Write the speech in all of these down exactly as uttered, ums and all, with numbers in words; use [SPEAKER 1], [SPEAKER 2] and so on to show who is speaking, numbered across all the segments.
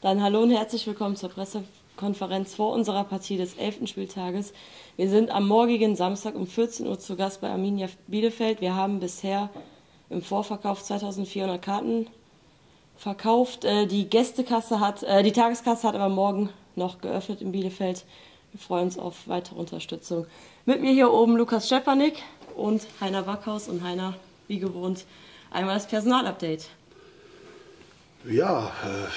[SPEAKER 1] Dann hallo und herzlich willkommen zur Pressekonferenz vor unserer Partie des elften Spieltages. Wir sind am morgigen Samstag um vierzehn Uhr zu Gast bei Arminia Bielefeld. Wir haben bisher im Vorverkauf zweitausendvierhundert Karten verkauft. Die Gästekasse hat, äh, die Tageskasse hat aber morgen noch geöffnet in Bielefeld. Wir freuen uns auf weitere Unterstützung. Mit mir hier oben Lukas Schepanik und Heiner Backhaus. Und Heiner, wie gewohnt, einmal das Personalupdate.
[SPEAKER 2] Ja, äh,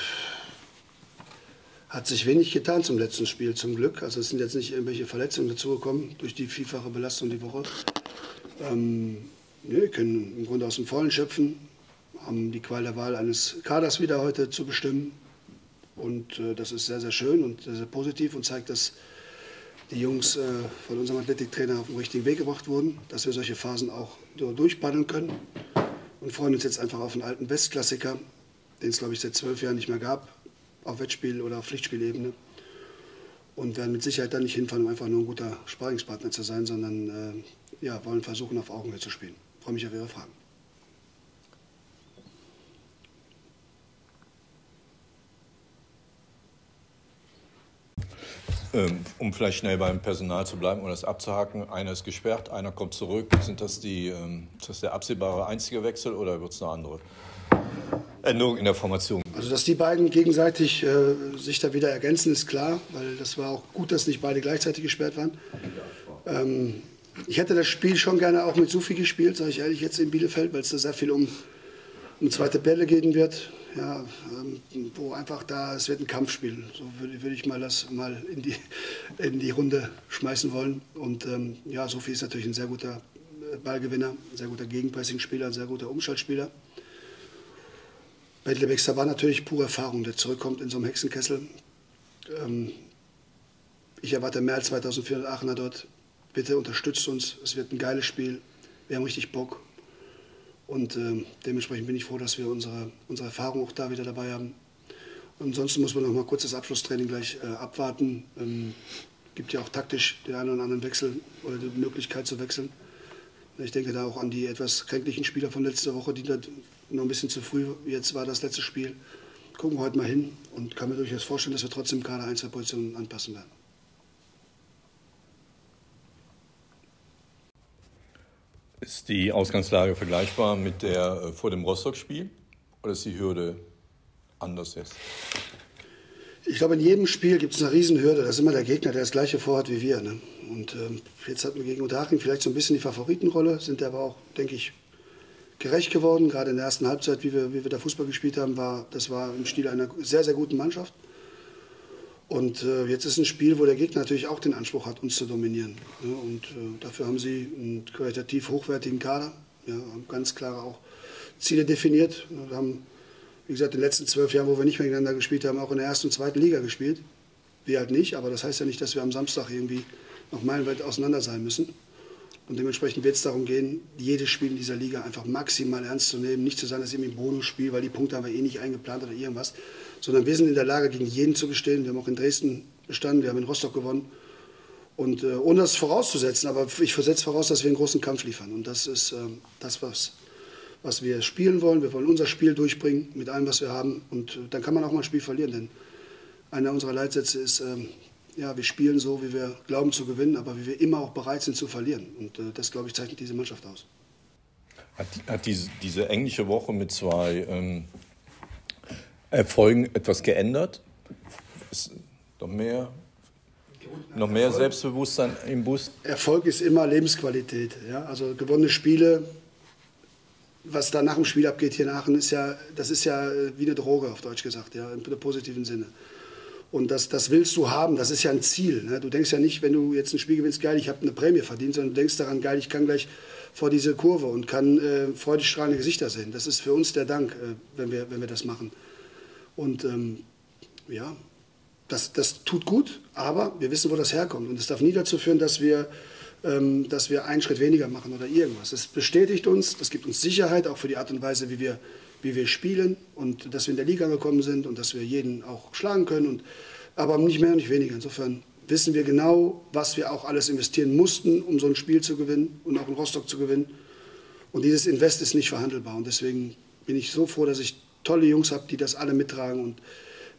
[SPEAKER 2] hat sich wenig getan zum letzten Spiel, zum Glück. Also es sind jetzt nicht irgendwelche Verletzungen dazugekommen durch die vielfache Belastung die Woche. Ähm, wir können im Grunde aus dem Vollen schöpfen, haben die Qual der Wahl eines Kaders wieder heute zu bestimmen. Und äh, das ist sehr, sehr schön und sehr, sehr positiv und zeigt, dass die Jungs äh, von unserem Athletiktrainer auf den richtigen Weg gebracht wurden, dass wir solche Phasen auch durchpaddeln können. Und freuen uns jetzt einfach auf einen alten Westklassiker, den es, glaube ich, seit zwölf Jahren nicht mehr gab, auf Wettspiel- oder auf Pflichtspielebene. Und werden mit Sicherheit dann nicht hinfahren, um einfach nur ein guter Sparringspartner zu sein, sondern äh, ja, wollen versuchen, auf Augenhöhe zu spielen. Ich freue mich auf Ihre Fragen.
[SPEAKER 3] Um vielleicht schnell beim Personal zu bleiben oder das abzuhaken, einer ist gesperrt, einer kommt zurück. Sind das, die, ist das der absehbare einzige Wechsel oder wird es eine andere Änderung in der Formation?
[SPEAKER 2] Also, dass die beiden gegenseitig äh, sich da wieder ergänzen, ist klar, weil das war auch gut, dass nicht beide gleichzeitig gesperrt waren. Ähm, ich hätte das Spiel schon gerne auch mit Sufi gespielt, sage ich ehrlich, jetzt in Bielefeld, weil es da sehr viel um, um zweite Bälle gehen wird. Ja, ähm, wo einfach da, es wird ein Kampfspiel, so würde, würde ich mal das mal in die, in die Runde schmeißen wollen. Und ähm, ja, Sufi ist natürlich ein sehr guter Ballgewinner, ein sehr guter Gegenpressing-Spieler, ein sehr guter Umschaltspieler. Bentley Baxter war natürlich pure Erfahrung, der zurückkommt in so einem Hexenkessel. Ähm, ich erwarte mehr als zweitausendvierhundert Aachener dort. Bitte unterstützt uns, es wird ein geiles Spiel, wir haben richtig Bock. Und äh, dementsprechend bin ich froh, dass wir unsere, unsere Erfahrung auch da wieder dabei haben. Und ansonsten muss man noch mal kurz das Abschlusstraining gleich äh, abwarten. Ähm, gibt ja auch taktisch den einen oder anderen Wechsel oder die Möglichkeit zu wechseln. Ich denke da auch an die etwas kränklichen Spieler von letzter Woche, die da noch ein bisschen zu früh, jetzt war das letzte Spiel. Gucken wir heute mal hin und kann mir durchaus vorstellen, dass wir trotzdem gerade ein, zwei Positionen anpassen werden.
[SPEAKER 3] Ist die Ausgangslage vergleichbar mit der äh, vor dem Rostock-Spiel oder ist die Hürde anders jetzt?
[SPEAKER 2] Ich glaube, in jedem Spiel gibt es eine Riesenhürde. Da ist immer der Gegner, der das Gleiche vorhat wie wir. Ne? Und ähm, jetzt hatten wir gegen Unterhaching vielleicht so ein bisschen die Favoritenrolle, sind aber auch, denke ich, gerecht geworden. Gerade in der ersten Halbzeit, wie wir, wie wir da Fußball gespielt haben, war das war im Stil einer sehr, sehr guten Mannschaft. Und äh, jetzt ist ein Spiel, wo der Gegner natürlich auch den Anspruch hat, uns zu dominieren. Ja, und äh, dafür haben sie einen qualitativ hochwertigen Kader, ja, haben ganz klare auch Ziele definiert. Wir haben, wie gesagt, in den letzten zwölf Jahren, wo wir nicht mehr gegeneinander gespielt haben, auch in der ersten und zweiten Liga gespielt. Wir halt nicht, aber das heißt ja nicht, dass wir am Samstag irgendwie noch meilenweit auseinander sein müssen. Und dementsprechend wird es darum gehen, jedes Spiel in dieser Liga einfach maximal ernst zu nehmen. Nicht zu sagen, das ist irgendwie ein Bonusspiel, weil die Punkte haben wir eh nicht eingeplant oder irgendwas. Sondern wir sind in der Lage, gegen jeden zu bestehen. Wir haben auch in Dresden bestanden, wir haben in Rostock gewonnen. Und äh, ohne das vorauszusetzen, aber ich versetze voraus, dass wir einen großen Kampf liefern. Und das ist äh, das, was, was wir spielen wollen. Wir wollen unser Spiel durchbringen mit allem, was wir haben. Und äh, dann kann man auch mal ein Spiel verlieren. Denn einer unserer Leitsätze ist, äh, ja, wir spielen so, wie wir glauben zu gewinnen, aber wie wir immer auch bereit sind zu verlieren. Und äh, das, glaube ich, zeichnet diese Mannschaft aus.
[SPEAKER 3] Hat, hat diese, diese englische Woche mit zwei ähm, Erfolgen etwas geändert? Ist noch mehr, noch mehr Selbstbewusstsein im Bus?
[SPEAKER 2] Erfolg ist immer Lebensqualität. Ja? Also gewonnene Spiele, was da nach dem Spiel abgeht hier in Aachen, ist ja, das ist ja wie eine Droge, auf Deutsch gesagt, ja, im positiven Sinne. Und das, das willst du haben, das ist ja ein Ziel. Ne? Du denkst ja nicht, wenn du jetzt ein Spiel gewinnst, geil, ich habe eine Prämie verdient, sondern du denkst daran, geil, ich kann gleich vor diese Kurve und kann äh, freudestrahlende Gesichter sehen. Das ist für uns der Dank, äh, wenn wir, wenn wir das machen. Und ähm, ja, das, das tut gut, aber wir wissen, wo das herkommt. Und es darf nie dazu führen, dass wir, ähm, dass wir einen Schritt weniger machen oder irgendwas. Es bestätigt uns, das gibt uns Sicherheit, auch für die Art und Weise, wie wir, wie wir spielen und dass wir in der Liga gekommen sind und dass wir jeden auch schlagen können. Und, aber nicht mehr und nicht weniger. Insofern wissen wir genau, was wir auch alles investieren mussten, um so ein Spiel zu gewinnen und auch in Rostock zu gewinnen. Und dieses Invest ist nicht verhandelbar. Und deswegen bin ich so froh, dass ich tolle Jungs habe, die das alle mittragen. Und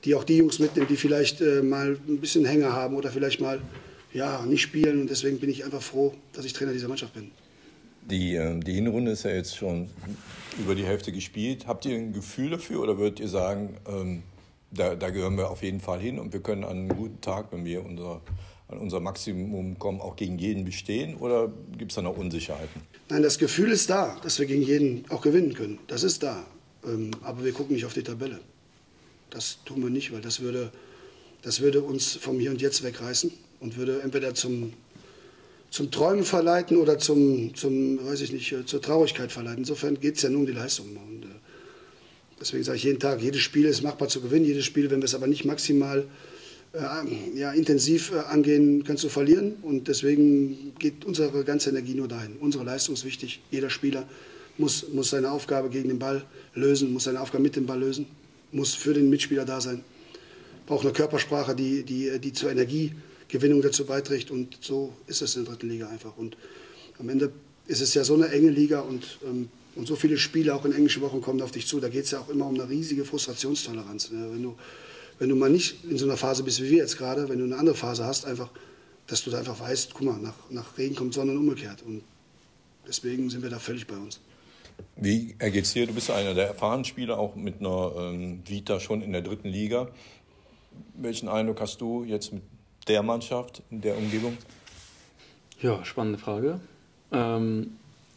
[SPEAKER 2] die auch die Jungs mitnimmt, die vielleicht äh, mal ein bisschen Hänger haben oder vielleicht mal ja, nicht spielen. Und deswegen bin ich einfach froh, dass ich Trainer dieser Mannschaft bin.
[SPEAKER 3] Die, äh, die Hinrunde ist ja jetzt schon über die Hälfte gespielt. Habt ihr ein Gefühl dafür oder würdet ihr sagen, ähm, da, da gehören wir auf jeden Fall hin und wir können an einem guten Tag, wenn wir unser, an unser Maximum kommen, auch gegen jeden bestehen? Oder gibt es da noch Unsicherheiten?
[SPEAKER 2] Nein, das Gefühl ist da, dass wir gegen jeden auch gewinnen können. Das ist da. Ähm, aber wir gucken nicht auf die Tabelle. Das tun wir nicht, weil das würde, das würde uns vom Hier und Jetzt wegreißen und würde entweder zum, zum Träumen verleiten oder zum, zum, weiß ich nicht, zur Traurigkeit verleiten. Insofern geht es ja nur um die Leistung. Und, äh, deswegen sage ich jeden Tag, jedes Spiel ist machbar zu gewinnen. Jedes Spiel, wenn wir es aber nicht maximal äh, ja, intensiv äh, angehen, kannst du verlieren. Und deswegen geht unsere ganze Energie nur dahin. Unsere Leistung ist wichtig. Jeder Spieler muss, muss seine Aufgabe gegen den Ball lösen, muss seine Aufgabe mit dem Ball lösen, muss für den Mitspieler da sein. Braucht eine Körpersprache, die, die, die zur Energiegewinnung dazu beiträgt. Und so ist es in der dritten Liga einfach. Und am Ende ist es ja so eine enge Liga und, ähm, und so viele Spiele auch in englischen Wochen kommen auf dich zu. Da geht es ja auch immer um eine riesige Frustrationstoleranz. Ne? Wenn du, wenn du mal nicht in so einer Phase bist wie wir jetzt gerade, wenn du eine andere Phase hast, einfach, dass du da einfach weißt, guck mal, nach, nach Regen kommt Sonne und umgekehrt. Und deswegen sind wir da völlig bei uns.
[SPEAKER 3] Wie ergeht es dir? Du bist einer der erfahrenen Spieler, auch mit einer ähm, Vita schon in der dritten Liga. Welchen Eindruck hast du jetzt mit der Mannschaft, in der Umgebung?
[SPEAKER 4] Ja, spannende Frage. Ähm,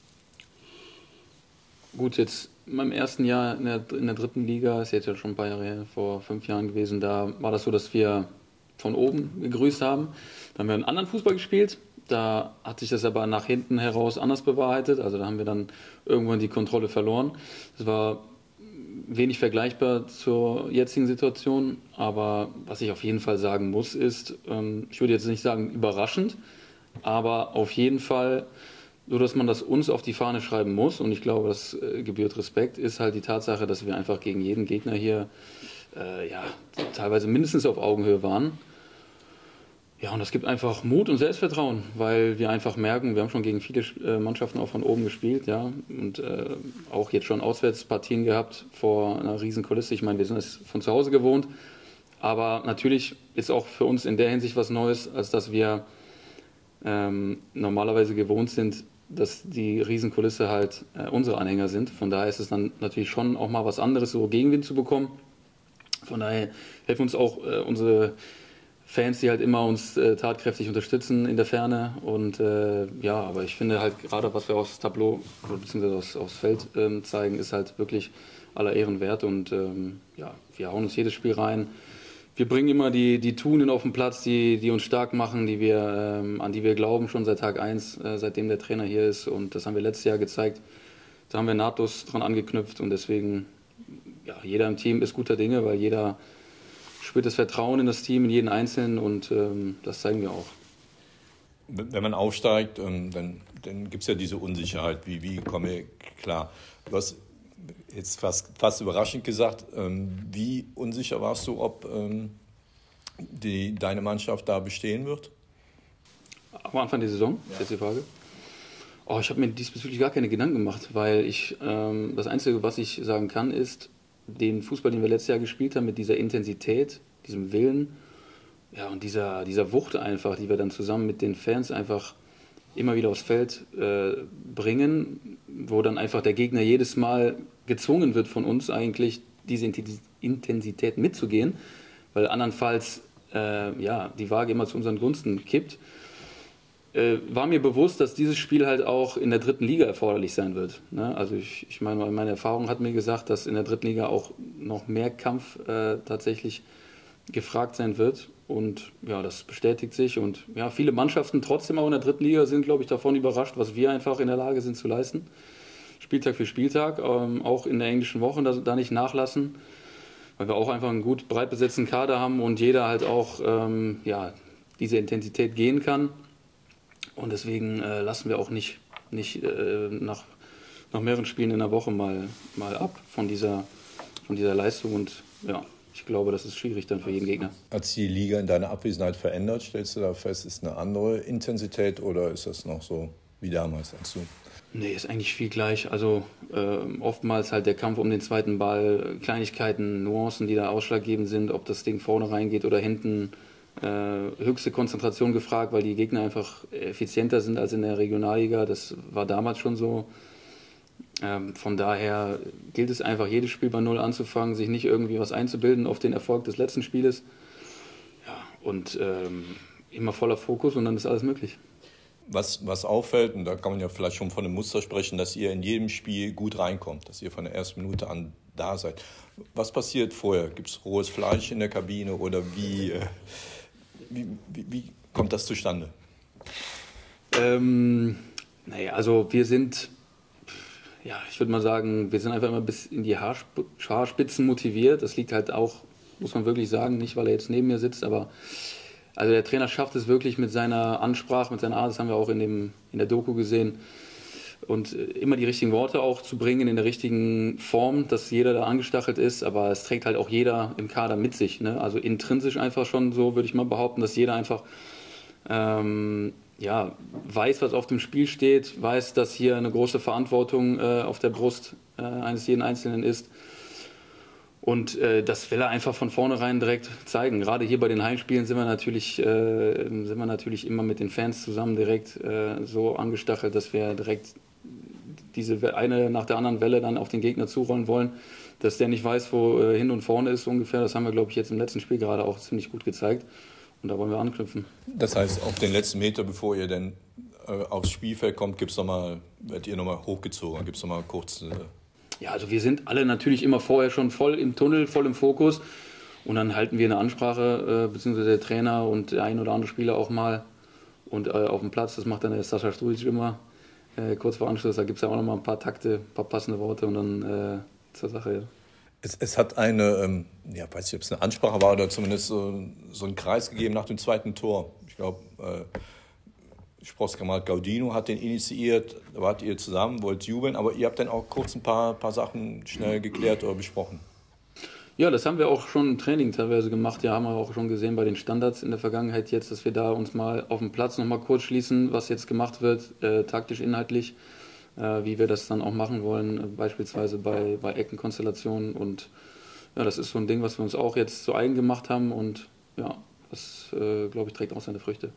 [SPEAKER 4] gut, jetzt in meinem ersten Jahr in der, in der dritten Liga, ist jetzt ja schon ein paar Jahre her, vor fünf Jahren gewesen, da war das so, dass wir von oben gegrüßt haben. Da haben wir einen anderen Fußball gespielt. Da hat sich das aber nach hinten heraus anders bewahrheitet. Also da haben wir dann irgendwann die Kontrolle verloren. Das war wenig vergleichbar zur jetzigen Situation. Aber was ich auf jeden Fall sagen muss, ist, ich würde jetzt nicht sagen überraschend, aber auf jeden Fall, so dass man das uns auf die Fahne schreiben muss, und ich glaube, das gebührt Respekt, ist halt die Tatsache, dass wir einfach gegen jeden Gegner hier äh, ja, teilweise mindestens auf Augenhöhe waren. Ja, und das gibt einfach Mut und Selbstvertrauen, weil wir einfach merken, wir haben schon gegen viele äh, Mannschaften auch von oben gespielt, ja, und äh, auch jetzt schon Auswärtspartien gehabt vor einer riesen Kulisse. Ich meine, wir sind es von zu Hause gewohnt, aber natürlich ist auch für uns in der Hinsicht was Neues, als dass wir ähm, normalerweise gewohnt sind, dass die Riesenkulisse halt äh, unsere Anhänger sind. Von daher ist es dann natürlich schon auch mal was anderes, so Gegenwind zu bekommen. Von daher helfen uns auch äh, unsere Fans, die halt immer uns äh, tatkräftig unterstützen in der Ferne. Und äh, ja, aber ich finde halt gerade, was wir aufs Tableau bzw. Aus, aufs Feld ähm, zeigen, ist halt wirklich aller Ehren wert. Und ähm, ja, wir hauen uns jedes Spiel rein. Wir bringen immer die, die Tugenden auf den Platz, die, die uns stark machen, die wir, ähm, an die wir glauben, schon seit Tag eins, äh, seitdem der Trainer hier ist. Und das haben wir letztes Jahr gezeigt. Da haben wir nahtlos dran angeknüpft. Und deswegen, ja, jeder im Team ist guter Dinge, weil jeder spürt das Vertrauen in das Team, in jeden Einzelnen, und ähm, das zeigen wir auch.
[SPEAKER 3] Wenn man aufsteigt, ähm, dann, dann gibt es ja diese Unsicherheit, wie, wie komme ich klar. Du hast jetzt fast, fast überraschend gesagt, ähm, wie unsicher warst du, ob ähm, die, deine Mannschaft da bestehen wird?
[SPEAKER 4] Am Anfang der Saison, ja. Ist jetzt die Frage. Oh, ich habe mir diesbezüglich gar keine Gedanken gemacht, weil ich, ähm, das Einzige, was ich sagen kann, ist, den Fußball, den wir letztes Jahr gespielt haben, mit dieser Intensität, diesem Willen, ja, und dieser, dieser Wucht einfach, die wir dann zusammen mit den Fans einfach immer wieder aufs Feld äh, bringen, wo dann einfach der Gegner jedes Mal gezwungen wird von uns eigentlich, diese Intensität mitzugehen, weil andernfalls äh, ja, die Waage immer zu unseren Gunsten kippt. Äh, war mir bewusst, dass dieses Spiel halt auch in der dritten Liga erforderlich sein wird. Ne? Also ich, ich meine, meine Erfahrung hat mir gesagt, dass in der dritten Liga auch noch mehr Kampf äh, tatsächlich gefragt sein wird. Und ja, das bestätigt sich. Und ja, viele Mannschaften trotzdem auch in der dritten Liga sind, glaube ich, davon überrascht, was wir einfach in der Lage sind zu leisten. Spieltag für Spieltag, ähm, auch in der englischen Woche da, da nicht nachlassen, weil wir auch einfach einen gut breit besetzten Kader haben und jeder halt auch ähm, ja, diese Intensität gehen kann. Und deswegen äh, lassen wir auch nicht, nicht äh, nach, nach mehreren Spielen in der Woche mal, mal ab von dieser, von dieser Leistung. Und ja, ich glaube, das ist schwierig dann für jeden Gegner.
[SPEAKER 3] Hat sich die Liga in deiner Abwesenheit verändert? Stellst du da fest, ist eine andere Intensität oder ist das noch so wie damals dazu?
[SPEAKER 4] Nee, ist eigentlich viel gleich. Also äh, oftmals halt der Kampf um den zweiten Ball, Kleinigkeiten, Nuancen, die da ausschlaggebend sind, ob das Ding vorne reingeht oder hinten. Äh, höchste Konzentration gefragt, weil die Gegner einfach effizienter sind als in der Regionalliga. Das war damals schon so. Ähm, von daher gilt es einfach, jedes Spiel bei Null anzufangen, sich nicht irgendwie was einzubilden auf den Erfolg des letzten Spieles. Ja, und ähm, immer voller Fokus und dann ist alles möglich.
[SPEAKER 3] Was, was auffällt, und da kann man ja vielleicht schon von einem Muster sprechen, dass ihr in jedem Spiel gut reinkommt, dass ihr von der ersten Minute an da seid. Was passiert vorher? Gibt es rohes Fleisch in der Kabine oder wie, äh, wie, wie, wie kommt das zustande?
[SPEAKER 4] Ähm, naja, also wir sind, ja, ich würde mal sagen, wir sind einfach immer bis in die Haarsp- Haarspitzen motiviert. Das liegt halt auch, muss man wirklich sagen, nicht, weil er jetzt neben mir sitzt, aber also der Trainer schafft es wirklich mit seiner Ansprache, mit seiner Art, das haben wir auch in, dem, in der Doku gesehen, und immer die richtigen Worte auch zu bringen in der richtigen Form, dass jeder da angestachelt ist, aber es trägt halt auch jeder im Kader mit sich. Ne? Also intrinsisch einfach schon so, würde ich mal behaupten, dass jeder einfach ähm, ja, weiß, was auf dem Spiel steht, weiß, dass hier eine große Verantwortung äh, auf der Brust äh, eines jeden Einzelnen ist. Und äh, das will er einfach von vornherein direkt zeigen. Gerade hier bei den Heimspielen sind wir natürlich, äh, sind wir natürlich immer mit den Fans zusammen direkt äh, so angestachelt, dass wir direkt diese eine nach der anderen Welle dann auf den Gegner zurollen wollen, dass der nicht weiß, wo äh, hin und vorne ist ungefähr. Das haben wir, glaube ich, jetzt im letzten Spiel gerade auch ziemlich gut gezeigt. Und da wollen wir anknüpfen.
[SPEAKER 3] Das heißt, auf den letzten Meter, bevor ihr dann äh, aufs Spielfeld kommt, gibt's noch mal, werdet ihr nochmal hochgezogen, gibt es nochmal kurz... Äh
[SPEAKER 4] Ja, also wir sind alle natürlich immer vorher schon voll im Tunnel, voll im Fokus. Und dann halten wir eine Ansprache, äh, beziehungsweise der Trainer und der ein oder andere Spieler auch mal. Und äh, auf dem Platz, das macht dann der Sascha Strujic immer, äh, kurz vor Anschluss, da gibt es ja auch noch mal ein paar Takte, ein paar passende Worte und dann äh, zur Sache. Ja.
[SPEAKER 3] Es, es hat eine, ähm, ja, weiß nicht, ob es eine Ansprache war oder zumindest so, so einen Kreis gegeben nach dem zweiten Tor. Ich glaube, äh, Sportskamerad Gaudino hat den initiiert, da wart ihr zusammen, wollt jubeln, aber ihr habt dann auch kurz ein paar, paar Sachen schnell geklärt oder besprochen.
[SPEAKER 4] Ja, das haben wir auch schon im Training teilweise gemacht. Ja, haben wir auch schon gesehen bei den Standards in der Vergangenheit jetzt, dass wir da uns mal auf dem Platz noch mal kurz schließen, was jetzt gemacht wird, äh, taktisch, inhaltlich, äh, wie wir das dann auch machen wollen, äh, beispielsweise bei, bei Eckenkonstellationen. Und ja, das ist so ein Ding, was wir uns auch jetzt zu eigen gemacht haben und ja, das, äh, glaube ich, trägt auch seine Früchte.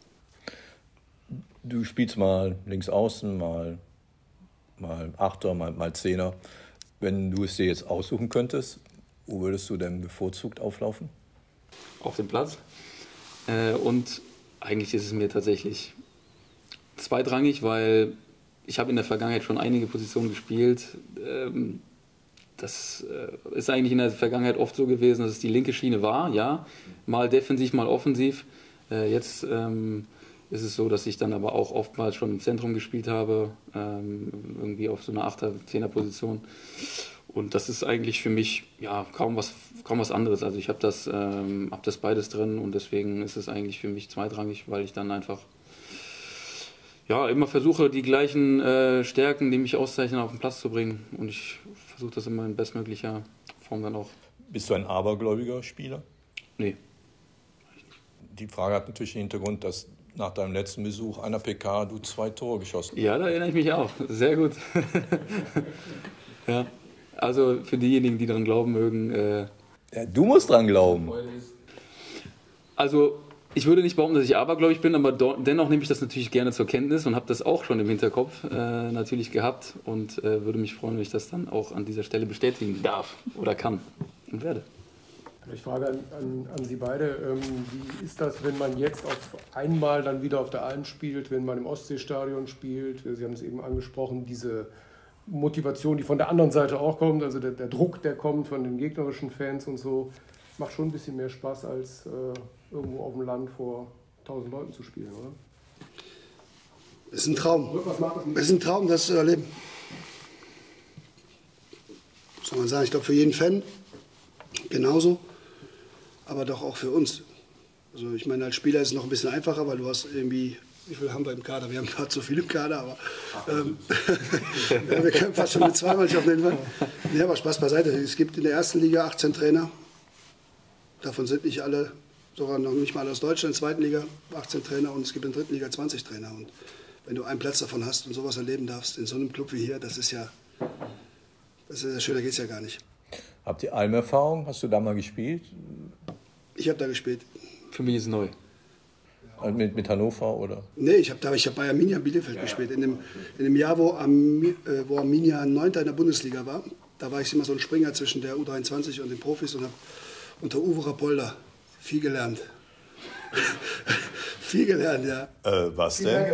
[SPEAKER 3] Du spielst mal links außen, mal, mal Achter, mal, mal Zehner. Wenn du es dir jetzt aussuchen könntest, wo würdest du denn bevorzugt auflaufen?
[SPEAKER 4] Auf dem Platz. Äh, und eigentlich ist es mir tatsächlich zweitrangig, weil ich habe in der Vergangenheit schon einige Positionen gespielt. Ähm, das äh, ist eigentlich in der Vergangenheit oft so gewesen, dass es die linke Schiene war, ja, mal defensiv, mal offensiv. Äh, jetzt ähm, ist es so, dass ich dann aber auch oftmals schon im Zentrum gespielt habe, ähm, irgendwie auf so einer Achter-Zehner-Position. Und das ist eigentlich für mich ja kaum was, kaum was anderes. Also ich habe das, ähm, hab das beides drin und deswegen ist es eigentlich für mich zweitrangig, weil ich dann einfach ja, immer versuche, die gleichen äh, Stärken, die mich auszeichnen, auf den Platz zu bringen. Und ich versuche das immer in bestmöglicher Form dann auch.
[SPEAKER 3] Bist du ein abergläubiger Spieler?
[SPEAKER 4] Nee.
[SPEAKER 3] Die Frage hat natürlich den Hintergrund, dass nach deinem letzten Besuch einer P K du zwei Tore geschossen hast.
[SPEAKER 4] Ja, da erinnere ich mich auch. Sehr gut. Ja. Also für diejenigen, die daran glauben mögen. Äh,
[SPEAKER 3] ja, du musst dran glauben.
[SPEAKER 4] Also ich würde nicht behaupten, dass ich abergläubig bin, aber do, dennoch nehme ich das natürlich gerne zur Kenntnis und habe das auch schon im Hinterkopf äh, natürlich gehabt und äh, würde mich freuen, wenn ich das dann auch an dieser Stelle bestätigen darf oder kann und werde.
[SPEAKER 5] Ich frage an, an, an Sie beide, ähm, wie ist das, wenn man jetzt auf einmal dann wieder auf der Alm spielt, wenn man im Ostseestadion spielt? Sie haben es eben angesprochen, diese Motivation, die von der anderen Seite auch kommt, also der, der Druck, der kommt von den gegnerischen Fans und so, macht schon ein bisschen mehr Spaß, als äh, irgendwo auf dem Land vor tausend Leuten zu spielen, oder?
[SPEAKER 2] Es ist ein Traum. Es ist ein Traum, das zu erleben. Soll man sagen, ich glaube für jeden Fan genauso, aber doch auch für uns. Also ich meine, als Spieler ist es noch ein bisschen einfacher, weil du hast irgendwie, wie viel haben wir im Kader? Wir haben gerade so viel im Kader, aber ähm, ja, wir können fast schon mit zwei Mannschaften hinfahren. Nee, aber Spaß beiseite. Es gibt in der ersten Liga achtzehn Trainer. Davon sind nicht alle, sogar noch nicht mal aus Deutschland, in der zweiten Liga achtzehn Trainer und es gibt in der dritten Liga zwanzig Trainer. Und wenn du einen Platz davon hast und sowas erleben darfst, in so einem Club wie hier, das ist ja, das ist ja schöner geht's ja gar nicht.
[SPEAKER 3] Habt ihr Alm-Erfahrung? Hast du da mal gespielt?
[SPEAKER 2] Ich habe da gespielt.
[SPEAKER 4] Für mich ist es neu.
[SPEAKER 3] Mit, mit Hannover oder?
[SPEAKER 2] Nee, ich habe da, ich habe bei Arminia Bielefeld ja, gespielt. In dem, in dem Jahr, wo, Armi, äh, wo Arminia Neunter in der Bundesliga war, da war ich immer so ein Springer zwischen der U dreiundzwanzig und den Profis und habe unter Uwe Rapolda viel gelernt. viel gelernt, ja.
[SPEAKER 3] Äh, was denn?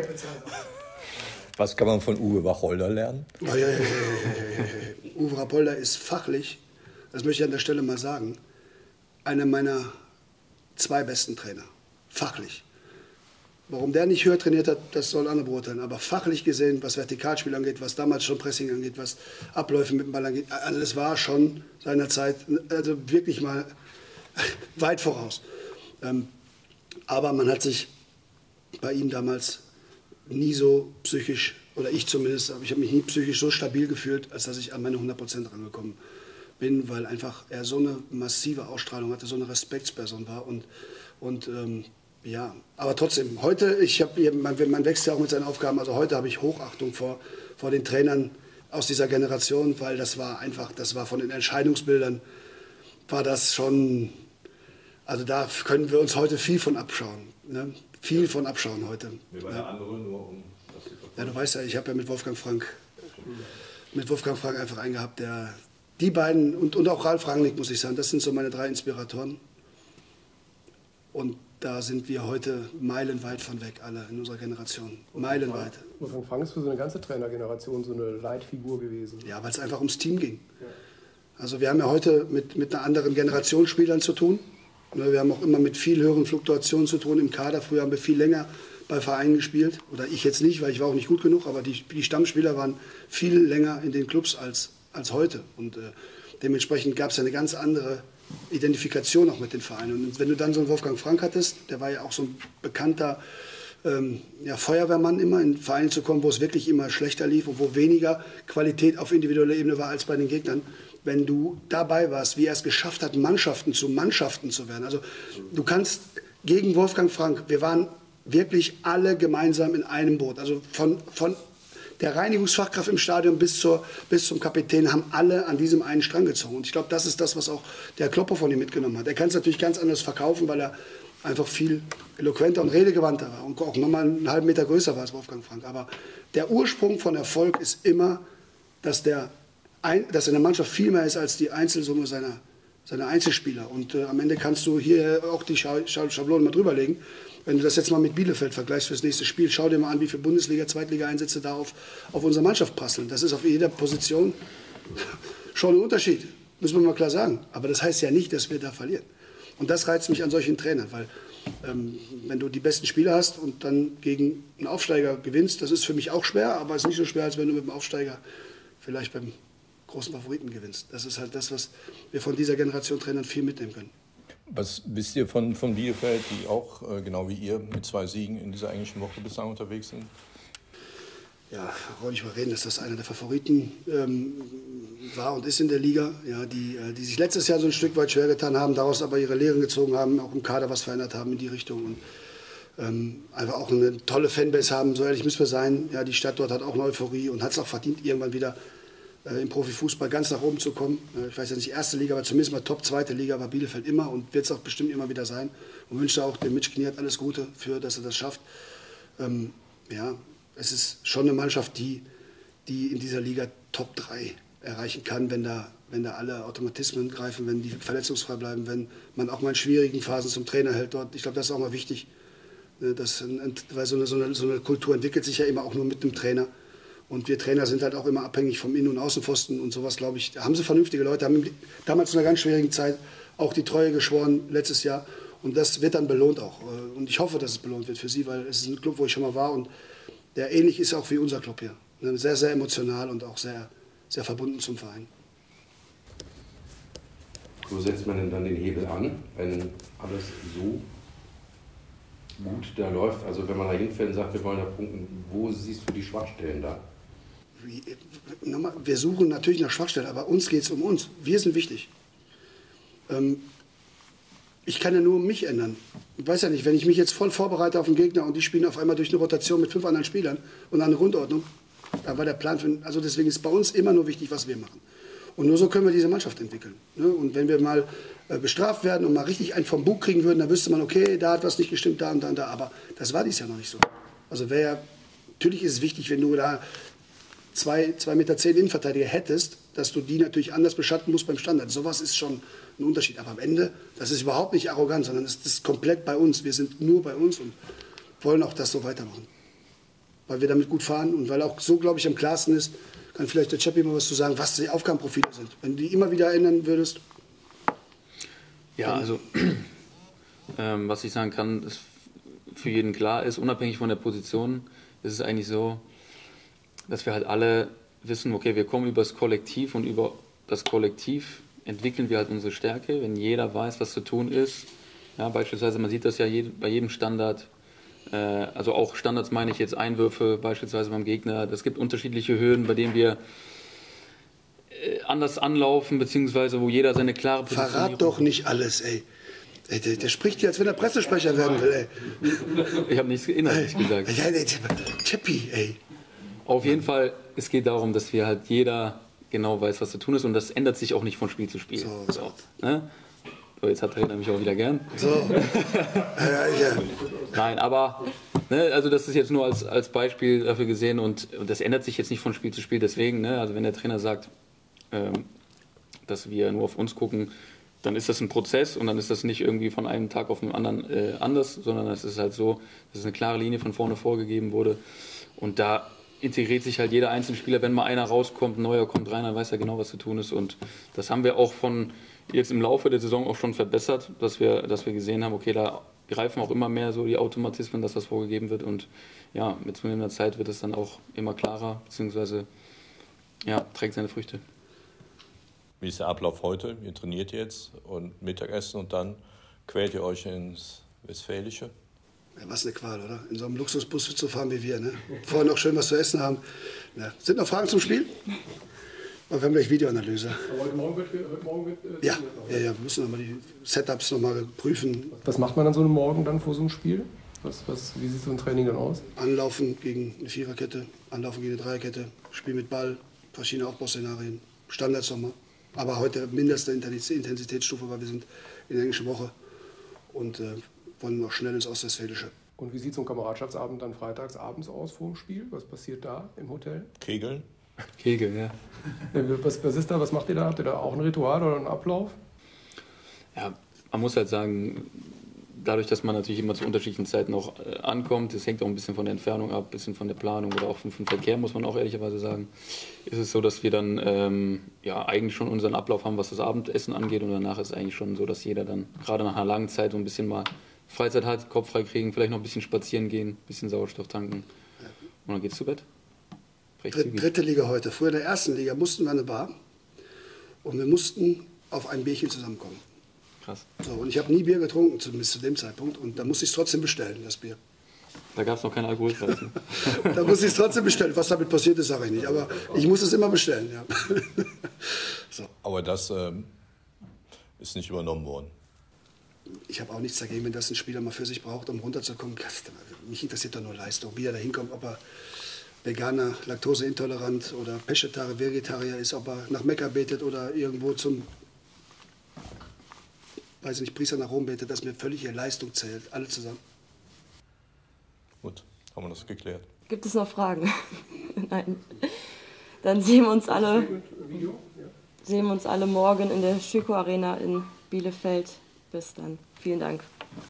[SPEAKER 3] Was kann man von Uwe Wacholder lernen?
[SPEAKER 2] Oh, ja, ja, ja, ja, ja. Uwe Rapolda ist fachlich, das möchte ich an der Stelle mal sagen, einer meiner zwei besten Trainer. Fachlich. Warum der nicht höher trainiert hat, das sollen andere beurteilen. Aber fachlich gesehen, was Vertikalspiel angeht, was damals schon Pressing angeht, was Abläufe mit dem Ball angeht, also das war schon seinerzeit also wirklich mal weit voraus. Ähm, aber man hat sich bei ihm damals nie so psychisch, oder ich zumindest, aber ich habe mich nie psychisch so stabil gefühlt, als dass ich an meine hundert Prozent rangekommen bin, weil einfach er so eine massive Ausstrahlung hatte, so eine Respektsperson war und, und ähm, ja, aber trotzdem, heute, ich hab, man, man wächst ja auch mit seinen Aufgaben, also heute habe ich Hochachtung vor, vor den Trainern aus dieser Generation, weil das war einfach, das war von den Entscheidungsbildern, war das schon, also da können wir uns heute viel von abschauen, ne? Viel von abschauen heute.
[SPEAKER 3] Wie bei der anderen, nur um das zu verfolgen.
[SPEAKER 2] Ja, du weißt ja, ich habe ja mit Wolfgang Frank, mit Wolfgang Frank einfach einen gehabt, der, die beiden, und, und auch Ralf Rangnick, muss ich sagen, das sind so meine drei Inspiratoren. Und da sind wir heute meilenweit von weg, alle in unserer Generation. Meilenweit.
[SPEAKER 5] Wolfgang Frank ist für so eine ganze Trainergeneration so eine Leitfigur gewesen.
[SPEAKER 2] Ja, weil es einfach ums Team ging. Ja. Also wir haben ja heute mit, mit einer anderen Generation Spielern zu tun. Wir haben auch immer mit viel höheren Fluktuationen zu tun im Kader. Früher haben wir viel länger bei Vereinen gespielt. Oder ich jetzt nicht, weil ich war auch nicht gut genug. Aber die, die Stammspieler waren viel länger in den Clubs als, als heute. Und äh, dementsprechend gab es eine ganz andere Identifikation auch mit den Vereinen. Und wenn du dann so einen Wolfgang Frank hattest, der war ja auch so ein bekannter ähm, ja, Feuerwehrmann immer, in Vereine zu kommen, wo es wirklich immer schlechter lief und wo weniger Qualität auf individueller Ebene war als bei den Gegnern. Wenn du dabei warst, wie er es geschafft hat, Mannschaften zu Mannschaften zu werden. Also du kannst gegen Wolfgang Frank, wir waren wirklich alle gemeinsam in einem Boot. Also von, von der Reinigungsfachkraft im Stadion bis, zur, bis zum Kapitän haben alle an diesem einen Strang gezogen. Und ich glaube, das ist das, was auch der Klopper von ihm mitgenommen hat. Er kann es natürlich ganz anders verkaufen, weil er einfach viel eloquenter und redegewandter war und auch nochmal einen halben Meter größer war als Wolfgang Frank. Aber der Ursprung von Erfolg ist immer, dass, der ein, dass in der Mannschaft viel mehr ist als die Einzelsumme seiner, seiner Einzelspieler. Und äh, am Ende kannst du hier auch die Scha Scha Schablonen mal drüberlegen. Wenn du das jetzt mal mit Bielefeld vergleichst fürs nächste Spiel, schau dir mal an, wie viele Bundesliga-, Zweitliga-Einsätze da auf, auf unsere Mannschaft prasseln. Das ist auf jeder Position schon ein Unterschied, müssen wir mal klar sagen. Aber das heißt ja nicht, dass wir da verlieren. Und das reizt mich an solchen Trainern, weil ähm, wenn du die besten Spieler hast und dann gegen einen Aufsteiger gewinnst, das ist für mich auch schwer, aber es ist nicht so schwer, als wenn du mit dem Aufsteiger vielleicht beim großen Favoriten gewinnst. Das ist halt das, was wir von dieser Generation Trainern viel mitnehmen können.
[SPEAKER 3] Was wisst ihr von, von Bielefeld, die auch, äh, genau wie ihr, mit zwei Siegen in dieser englischen Woche bislang unterwegs sind?
[SPEAKER 2] Ja, wollte ich mal reden, dass das einer der Favoriten ähm, war und ist in der Liga, ja, die, äh, die sich letztes Jahr so ein Stück weit schwer getan haben, daraus aber ihre Lehren gezogen haben, auch im Kader was verändert haben in die Richtung und ähm, einfach auch eine tolle Fanbase haben, so ehrlich müssen wir sein. Ja, die Stadt dort hat auch eine Euphorie und hat es auch verdient, irgendwann wieder äh, im Profifußball ganz nach oben zu kommen. Äh, ich weiß ja nicht, erste Liga, aber zumindest mal Top, zweite Liga war Bielefeld immer und wird es auch bestimmt immer wieder sein. Und wünsche auch dem Mitch Kniat alles Gute für, dass er das schafft. Ähm, ja, es ist schon eine Mannschaft, die, die in dieser Liga Top drei erreichen kann, wenn da, wenn da alle Automatismen greifen, wenn die verletzungsfrei bleiben, wenn man auch mal in schwierigen Phasen zum Trainer hält dort. Ich glaube, das ist auch mal wichtig. Das, weil so eine, so, eine, so eine Kultur entwickelt sich ja immer auch nur mit dem Trainer. Und wir Trainer sind halt auch immer abhängig vom Innen- und Außenpfosten und sowas, glaube ich. Da haben sie vernünftige Leute, haben damals in einer ganz schwierigen Zeit auch die Treue geschworen, letztes Jahr. Und das wird dann belohnt auch. Und ich hoffe, dass es belohnt wird für sie, weil es ist ein Club, wo ich schon mal war und der ähnlich ist auch wie unser Club hier. Sehr, sehr emotional und auch sehr, sehr verbunden zum Verein.
[SPEAKER 6] Wo setzt man denn dann den Hebel an, wenn alles so gut da läuft? Also wenn man da hinfällt und sagt, wir wollen da punkten, wo siehst du die Schwachstellen da?
[SPEAKER 2] Wir suchen natürlich nach Schwachstellen, aber uns geht es um uns. Wir sind wichtig. ich kann ja nur mich ändern. Ich weiß ja nicht, wenn ich mich jetzt voll vorbereite auf den Gegner und die spielen auf einmal durch eine Rotation mit fünf anderen Spielern und eine Grundordnung, da war der Plan für, also deswegen ist bei uns immer nur wichtig, was wir machen. Und nur so können wir diese Mannschaft entwickeln. Ne? Und wenn wir mal äh, bestraft werden und mal richtig einen vom Bug kriegen würden, dann wüsste man, okay, da hat was nicht gestimmt, da und da und da. Aber das war dies Jahr noch nicht so. Also wäre ja, natürlich ist es wichtig, wenn du da zwei, zwei Meter zehn Innenverteidiger hättest, dass du die natürlich anders beschatten musst beim Standard. Sowas ist schon ein Unterschied. Aber am Ende, das ist überhaupt nicht arrogant, sondern es ist komplett bei uns. Wir sind nur bei uns und wollen auch das so weitermachen. Weil wir damit gut fahren und weil auch so, glaube ich, am klarsten ist, kann vielleicht der Chappi mal was zu sagen, was die Aufgabenprofile sind. Wenn du die immer wieder ändern würdest.
[SPEAKER 4] Ja, also ähm, was ich sagen kann, ist für jeden klar ist, unabhängig von der Position, ist es eigentlich so, dass wir halt alle wissen, okay, wir kommen über das Kollektiv und über das Kollektiv entwickeln wir halt unsere Stärke, wenn jeder weiß, was zu tun ist. Ja, beispielsweise, man sieht das ja jed- bei jedem Standard, äh, also auch Standards meine ich jetzt Einwürfe, beispielsweise beim Gegner. Es gibt unterschiedliche Höhen, bei denen wir äh, anders anlaufen, beziehungsweise wo jeder seine klare Position...
[SPEAKER 2] Verrat doch nicht alles, ey. ey der, der spricht hier, als wenn er Pressesprecher werden will, ey.
[SPEAKER 4] Ich habe nichts inhaltlich gesagt.
[SPEAKER 2] Ja, ey, Chappi, ey.
[SPEAKER 4] Auf jeden Fall, es geht darum, dass wir halt jeder genau weiß, was zu tun ist und das ändert sich auch nicht von Spiel zu Spiel.
[SPEAKER 2] So, so.
[SPEAKER 4] So, ne? So, jetzt hat der Trainer mich auch wieder gern.
[SPEAKER 2] So. ja, ja.
[SPEAKER 4] Nein, aber ne, also das ist jetzt nur als, als Beispiel dafür gesehen und, und das ändert sich jetzt nicht von Spiel zu Spiel. Deswegen, ne, also wenn der Trainer sagt, ähm, dass wir nur auf uns gucken, dann ist das ein Prozess und dann ist das nicht irgendwie von einem Tag auf den anderen äh, anders, sondern es ist halt so, dass eine klare Linie von vorne vorgegeben wurde und da integriert sich halt jeder einzelne Spieler, wenn mal einer rauskommt, ein neuer kommt rein, dann weiß er genau, was zu tun ist. Und das haben wir auch von jetzt im Laufe der Saison auch schon verbessert, dass wir, dass wir gesehen haben, okay, da greifen auch immer mehr so die Automatismen, dass das vorgegeben wird. Und ja, mit zunehmender Zeit wird es dann auch immer klarer, beziehungsweise ja, trägt seine Früchte.
[SPEAKER 3] Wie ist der Ablauf heute? Ihr trainiert jetzt und Mittagessen und dann quält ihr euch ins Westfälische?
[SPEAKER 2] Ja, was eine Qual, oder? In so einem Luxusbus zu fahren wie wir, ne? Vorher noch schön was zu essen haben. Ja. Sind noch Fragen zum Spiel? Aber wir haben gleich Videoanalyse.
[SPEAKER 5] Aber heute Morgen wird... Heute Morgen wird äh,
[SPEAKER 2] ja, ja, ja, wir müssen nochmal die Setups nochmal prüfen.
[SPEAKER 5] Was macht man an so einem Morgen dann vor so einem Spiel? Was, was, wie sieht so ein Training dann aus?
[SPEAKER 2] Anlaufen gegen eine Viererkette, Anlaufen gegen eine Dreierkette, Spiel mit Ball, verschiedene Aufbauszenarien, Standards nochmal. Aber heute mindeste Intensitätsstufe, weil wir sind in der englischen Woche und äh, wollen noch schnell ins Ostwestfälische.
[SPEAKER 5] Und wie sieht so ein Kameradschaftsabend dann freitags abends aus vor dem Spiel? Was passiert da im Hotel?
[SPEAKER 3] Kegeln?
[SPEAKER 4] Kegel, ja.
[SPEAKER 5] Was, was ist da? Was macht ihr da? Habt ihr da auch ein Ritual oder einen Ablauf?
[SPEAKER 4] Ja, man muss halt sagen, dadurch, dass man natürlich immer zu unterschiedlichen Zeiten auch äh, ankommt, das hängt auch ein bisschen von der Entfernung ab, ein bisschen von der Planung oder auch vom, vom Verkehr, muss man auch ehrlicherweise sagen, ist es so, dass wir dann ähm, ja, eigentlich schon unseren Ablauf haben, was das Abendessen angeht und danach ist es eigentlich schon so, dass jeder dann gerade nach einer langen Zeit so ein bisschen mal Freizeit hat, Kopf frei kriegen, vielleicht noch ein bisschen spazieren gehen, ein bisschen Sauerstoff tanken und dann geht's zu Bett.
[SPEAKER 2] Dritt, dritte Liga heute. Früher in der ersten Liga mussten wir eine Bar und wir mussten auf ein Bierchen zusammenkommen.
[SPEAKER 4] Krass.
[SPEAKER 2] So, und ich habe nie Bier getrunken, zumindest zu dem Zeitpunkt. Und da musste ich es trotzdem bestellen, das Bier.
[SPEAKER 4] Da gab es noch keinen Alkoholpreis. Ne?
[SPEAKER 2] Da musste ich es trotzdem bestellen. Was damit passiert ist, sage ich nicht. Aber ich muss es immer bestellen. Ja. So.
[SPEAKER 3] Aber das ähm, ist nicht übernommen worden.
[SPEAKER 2] Ich habe auch nichts dagegen, wenn das ein Spieler mal für sich braucht, um runterzukommen. Mich interessiert doch nur Leistung, wie er da hinkommt, ob er Veganer, Laktoseintolerant oder Peschetarier, Vegetarier ist, ob er nach Mekka betet oder irgendwo zum, weiß nicht, Priester nach Rom betet, dass mir völlig ihre Leistung zählt. Alle zusammen.
[SPEAKER 3] Gut, haben wir das geklärt.
[SPEAKER 1] Gibt es noch Fragen? Nein. Dann sehen wir uns alle, sehen wir uns alle morgen in der Schüko Arena in Bielefeld. Bis dann. Vielen Dank.